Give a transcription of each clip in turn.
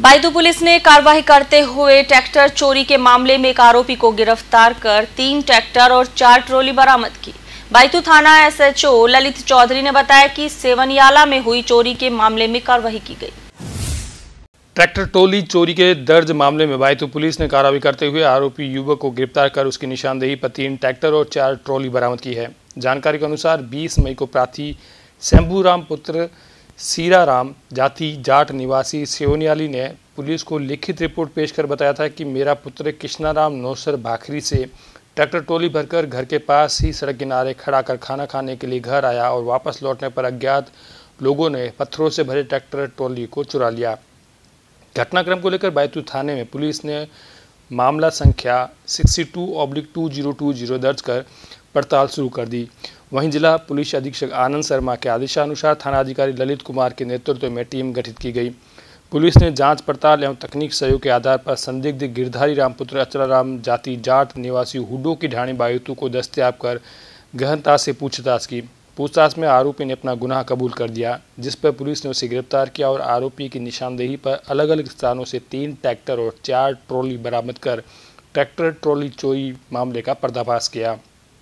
Baytu police ने कार्रवाई करते हुए ट्रैक्टर चोरी के मामले में एक आरोपी को गिरफ्तार कर 3 ट्रैक्टर और 4 ट्रॉली बरामद की। बायतू थाना एसएचओ ललित चौधरी ने बताया कि सेवनियाला में हुई चोरी के मामले में कार्रवाई की गई। ट्रैक्टर ट्रॉली चोरी के दर्ज मामले में बायतू पुलिस ने कार्रवाई करते हुए आरोपी युवक को गिरफ्तार कर उसकी निशानदेही पर 3 ट्रैक्टर और 4 ट्रॉली बरामद की है। जानकारी के अनुसार 20 मई को प्रार्थी शंभूराम पुत्र सीराराम जाति जाट निवासी सेवनियाली ने पुलिस को लिखित रिपोर्ट पेश कर बताया था कि मेरा पुत्र कृष्णाराम नौसर भाखरी से ट्रैक्टर ट्रॉली भरकर घर के पास ही सड़क किनारे खड़ा कर खाना खाने के लिए घर आया और वापस लौटने पर अज्ञात लोगों ने पत्थरों से भरे ट्रैक्टर ट्रॉली को चुरा लिया। घटनाक्रम को लेकर बायतू थाने में पुलिस ने मामला संख्या 62/2020 दर्ज कर पड़ताल शुरू कर दी। वहीं जिला पुलिस अधीक्षक आनंद शर्मा के आदेशानुसार थानाधिकारी ललित कुमार के नेतृत्व में टीम गठित की गई। पुलिस ने जांच पड़ताल एवं तकनीक सहयोग के आधार पर संदिग्ध गिरधारी राम पुत्र अचलाराम जाति जाट निवासी हुड्डो की ढाणी बायतू को दस्तयाब कर गहनता से पूछताछ की। पूछताछ में आरोपी ने अपना गुनाह कबूल कर दिया, जिस पर पुलिस ने उसे गिरफ्तार किया और आरोपी की निशानदेही पर अलग अलग स्थानों से 3 ट्रैक्टर और 4 ट्रॉली बरामद कर ट्रैक्टर ट्रॉली चोरी मामले का पर्दाफाश किया।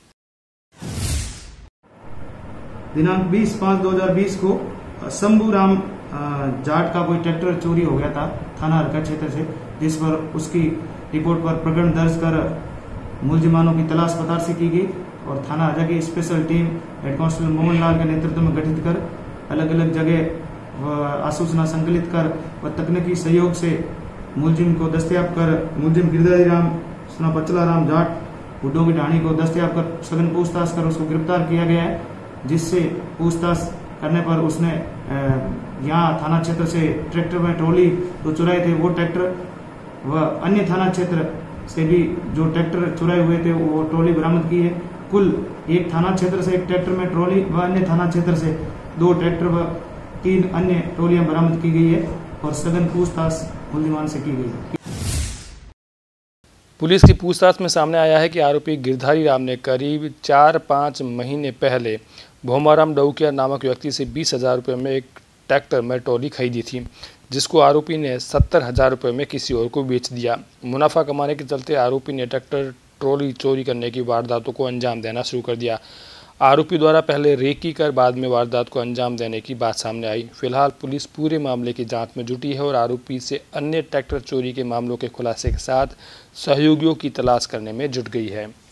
दिनांक 20/5/2020 को शंभूराम जाट का कोई ट्रैक्टर चोरी हो गया था थाना हरका क्षेत्र से, जिस पर उसकी रिपोर्ट पर प्रकरण दर्ज कर मुलजिमानों की तलाश पतारसी की गई और थाना हरका की special team head constable Mohan Lal के नेतृत्व में गठित कर अलग अलग जगह आसूचना संकलित कर व तकनीकी सहयोग से मुलजिम को दस्तयाब कर मुलजिम गिरधारी राम सना अचलाराम जाट हुड्डो की ढाणी को दस्तयाब कर सघन पूछताछ कर उसको गिरफ्तार किया गया है, जिससे पूछताछ करने पर उसने यहाँ थाना क्षेत्र से ट्रैक्टर में ट्रॉली जो चुराए थे वो ट्रैक्टर व अन्य थाना क्षेत्र से भी जो ट्रैक्टर चुराए हुए थे वो ट्रॉली बरामद की है। कुल एक थाना क्षेत्र से एक ट्रैक्टर में ट्रॉली व अन्य थाना क्षेत्र से 2 ट्रैक्टर व 3 अन्य ट्रॉलियां बरामद की गई है और सघन पूछताछ मुलजिमान से की गई। पुलिस की पूछताछ में सामने आया है कि आरोपी गिरधारी राम ने करीब 4-5 महीने पहले भोमाराम डौकिया नामक व्यक्ति से 20,000 रुपये में एक ट्रैक्टर में ट्रॉली खरीदी थी, जिसको आरोपी ने 70,000 रुपये में किसी और को बेच दिया। मुनाफा कमाने के चलते आरोपी ने ट्रैक्टर ट्रॉली चोरी करने की वारदातों को अंजाम देना शुरू कर दिया। आरोपी द्वारा पहले रेकी कर बाद में वारदात को अंजाम देने की बात सामने आई। फिलहाल पुलिस पूरे मामले की जांच में जुटी है और आरोपी से अन्य ट्रैक्टर चोरी के मामलों के खुलासे के साथ सहयोगियों की तलाश करने में जुट गई है।